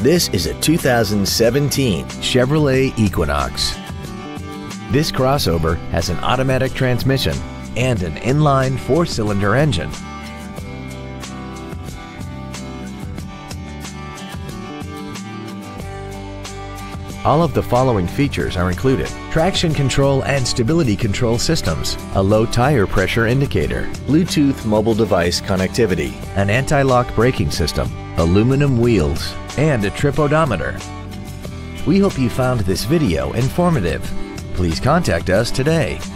This is a 2017 Chevrolet Equinox. This crossover has an automatic transmission and an inline 4-cylinder engine. All of the following features are included: traction control and stability control systems, a low tire pressure indicator, Bluetooth mobile device connectivity, an anti-lock braking system, aluminum wheels, and a trip odometer. We hope you found this video informative. Please contact us today.